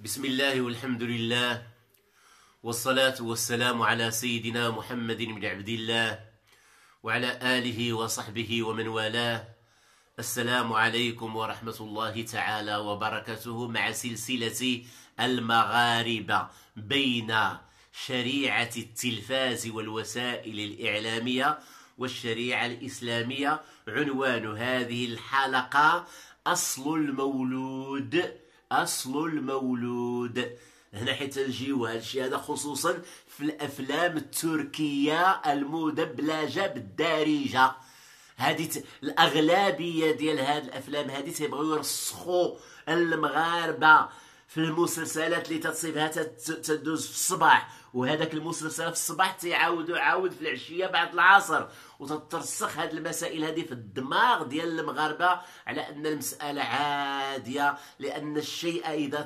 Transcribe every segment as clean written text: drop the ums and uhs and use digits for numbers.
بسم الله والحمد لله والصلاة والسلام على سيدنا محمد بن عبد الله وعلى آله وصحبه ومن والاه. السلام عليكم ورحمة الله تعالى وبركاته، مع سلسلة المغاربة بين شريعة التلفاز والوسائل الإعلامية والشريعة الإسلامية. عنوان هذه الحلقة أصل المولود. أصل المولود. هنا حيت نجيو هذا الشيء هذا خصوصا في الأفلام التركية المدبلجة بالدارجة. هذه الأغلبية ديال هاد الأفلام هذه تيبغيو يرسخوا المغاربة في المسلسلات اللي تتصيفها تدوز في الصباح، وهذاك المسلسل في الصباح عاود في العشيه بعد العصر، وتترسخ هذه المسائل هذه في الدماغ ديال المغاربه على ان المساله عاديه، لان الشيء اذا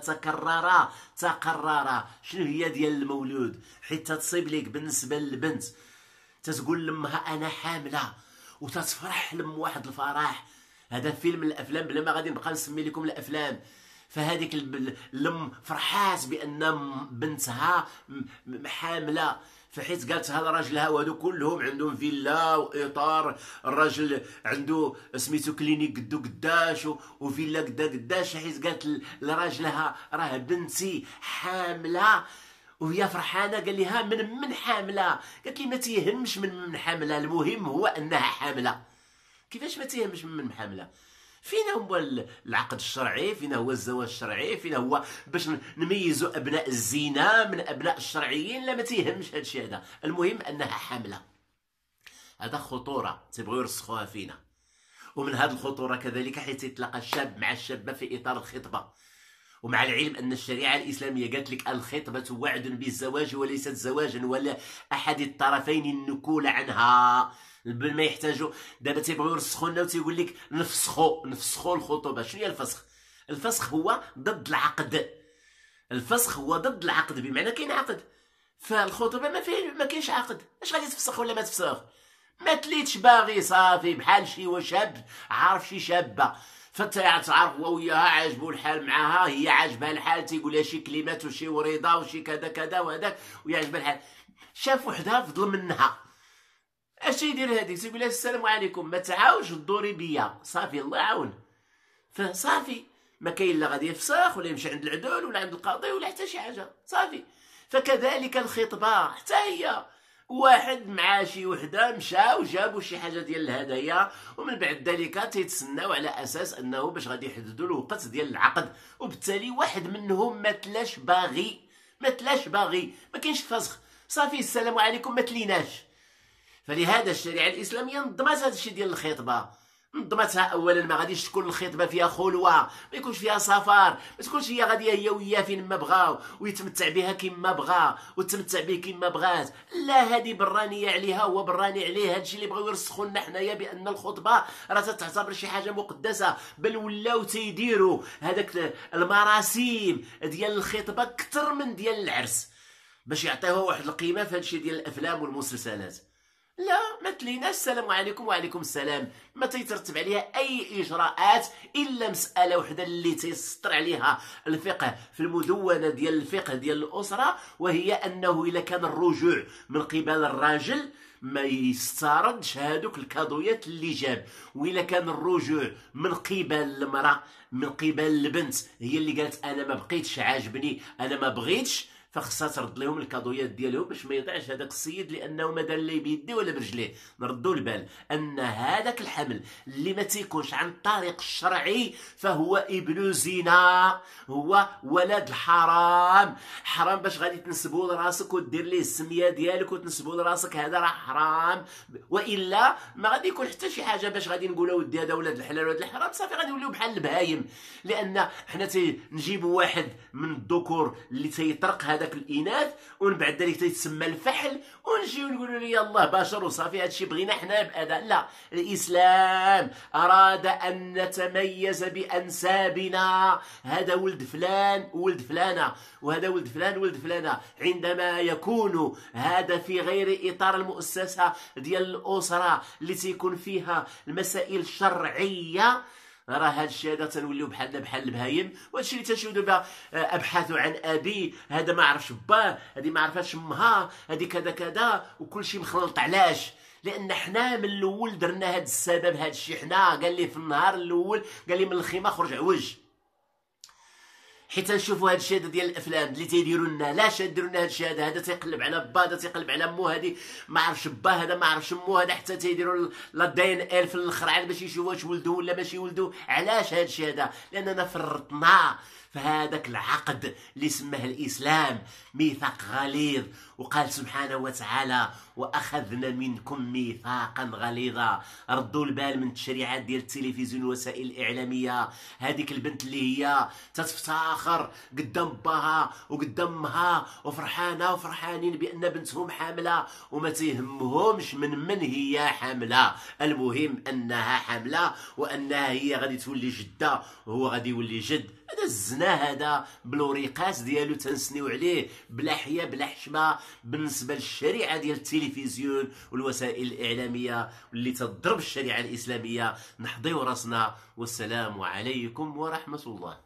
تقرر شنو هي ديال المولود. حيت تصيب لك بالنسبه للبنت تتقول لامها انا حامله وتتفرح لم واحد الفرح. هذا فيلم من الافلام بلا ما غادي نبقى نسمي لكم الافلام. فهذيك الام فرحات بان بنتها حامله، فحيت قالتها لراجلها، وهادو كلهم عندهم فيلا واطار، الراجل عنده سميتو كلينيك قدو قداش وفيلا قدا قداش، حيت قالت لراجلها راه بنتي حامله وهي فرحانه. قال لها من حامله؟ قالت لي ما تيهمش من حامله، المهم هو انها حامله. كيفاش ما تيهمش من حامله؟ فينا هو العقد الشرعي؟ فينا هو الزواج الشرعي؟ فينا هو باش نميزوا ابناء الزنا من ابناء الشرعيين؟ لا، ما تيهمش هذا الشيء هذا، المهم انها حامله. هذا خطوره تيبغيو يرسخوها فينا. ومن هذه الخطوره كذلك حيث يتلاقى الشاب مع الشابه في اطار الخطبه، ومع العلم أن الشريعة الإسلامية قالت لك الخطبة وعد بالزواج وليست زواجا، ولا أحد الطرفين النكول عنها. ما يحتاجوا دابا تيبغيو يرسخوا لنا وتيقول لك نفسخوا الخطوبة. شنو هي الفسخ؟ الفسخ هو ضد العقد. الفسخ هو ضد العقد، بمعنى كاين عقد، فالخطوبة ما كاينش عقد. اش غادي تفسخ ولا ما تفسخ؟ ما تليتش باغي صافي، بحال شي شاب عارف شي شابه، فتعرف هو وياها عاجبو الحال معاها، هي عاجبها الحال، تيقول لها شي كلمات وشي وريضه وشي كذا كذا وهذاك، ويعجبها الحال. شاف وحده فضل منها، اش يدير هذيك؟ تيقول لها السلام عليكم، ما تعاودش تدوري بيا، صافي الله يعاون. فصافي ما كاين لا غادي يفسخ ولا يمشي عند العدول ولا عند القاضي ولا حتى شي حاجه، صافي. فكذلك الخطبه حتى هي، واحد مع شي وحده مشى وجابوا شي حاجه ديال الهدايا، ومن بعد ذلك تيتسناو على اساس انه باش غادي يحددوا الوقت ديال العقد، وبالتالي واحد منهم ما تلاش باغي، ما كاينش فسخ، صافي السلام عليكم، ما تليناش. فلهذا الشريعه الاسلاميه نظمت هذا الشيء ديال الخطبه. نظمتها اولا ما غاديش تكون الخطبه فيها خلوه، ما يكونش فيها سفر، ما تكونش هي غاديه هي وياه فين ما بغاو ويتمتع بها كيما بغا وتمتع به كيما بغات. لا، هذه برانيه عليها هو براني عليه. هادشي اللي بغاو يرسخوا لنا حنايا بان الخطبه راه تعتبر شي حاجه مقدسه، بل ولاو تيديروا هذاك المراسيم ديال الخطبه اكثر من ديال العرس باش يعطيوها واحد القيمه في هادشي ديال الافلام والمسلسلات. لا، ما تليناش السلام عليكم وعليكم السلام، ما تيترتب عليها اي اجراءات الا مساله وحده اللي تيسطر عليها الفقه في المدونه ديال الفقه ديال الاسره، وهي انه الا كان الرجوع من قبل الراجل ما يستردش هادوك الكادويات اللي جاب، والا كان الرجوع من قبل المراه من قبل البنت هي اللي قالت انا ما بقيتش عاجبني انا ما بغيتش، فخصها ترد لهم الكادويات ديالهم باش ما يضيعش هذاك السيد، لانه ما دار لا بيديه ولا برجليه. نردوا البال ان هذاك الحمل اللي ما تيكونش عن الطريق الشرعي فهو ابن زنا، هو ولد الحرام. حرام باش غادي تنسبوا لراسك ودير ليه السميه ديالك وتنسبوا لراسك، هذا راه حرام. والا ما غادي يكون حتى شي حاجه باش غادي نقولوا ودي هذا ولد الحلال ولد الحرام، صافي غادي نوليو بحال البهايم. لان حنا نجيبوا واحد من الذكور اللي تيطرق هذا الاناث، ومن بعد ذلك تيتسمى الفحل، ونجيو نقولوا لي يلاه بشر وصافي هادشي بغينا حنا بهذا. لا، الاسلام اراد ان نتميز بانسابنا، هذا ولد فلان ولد فلانه، وهذا ولد فلان ولد فلانه. عندما يكون هذا في غير اطار المؤسسه ديال الاسره اللي تيكون فيها المسائل الشرعيه، راه هاد الشيء هذا تنوليو بحالنا بحال البهايم. وهادشي اللي تنشوفوا دابا ابحث عن ابي، هذا ما عرفش باه، هذه ما عرفتش امها، هذه كذا كذا، وكل شيء مخلط. علاش؟ لان حنا من الاول درنا هاد السبب، هاد الشيء حنا قال لي في النهار الاول، قال لي من الخيمه خرج عوج. حيت نشوفوا هاد الشيء ديال الافلام اللي تيديروا لنا، لاش ديروا لنا هاد الشيء هذا تيقلب على با، هذا تيقلب على مو، هادي ما عرفش با، هذا ما عرفش مو، هذا حتى تيديروا لا دي ان ال في الاخر باش يشوفوا واش ولدوا ولا ماشي ولدوا. علاش هاد الشيء هذا؟ لاننا فرطنا في هذاك العقد اللي سماه الاسلام ميثاق غليظ. وقال سبحانه وتعالى: واخذنا منكم ميثاقا غليظا. ردوا البال من التشريعات ديال التلفزيون والوسائل الاعلاميه. هذيك البنت اللي هي تتفتخر قدام باها وقدام امها وفرحانه وفرحانين بان بنتهم حامله، وما تيهمهمش من هي حامله، المهم انها حامله وانها هي غادي تولي جده وهو غادي يولي جد. هذا الزنا، هذا بالوريقات ديالو تنسنيو عليه بلا حياه بلا حشمه بالنسبه للشريعه ديال التلفزيون والوسائل الاعلاميه واللي تضرب الشريعه الاسلاميه. نحضيو راسنا، والسلام عليكم ورحمه الله.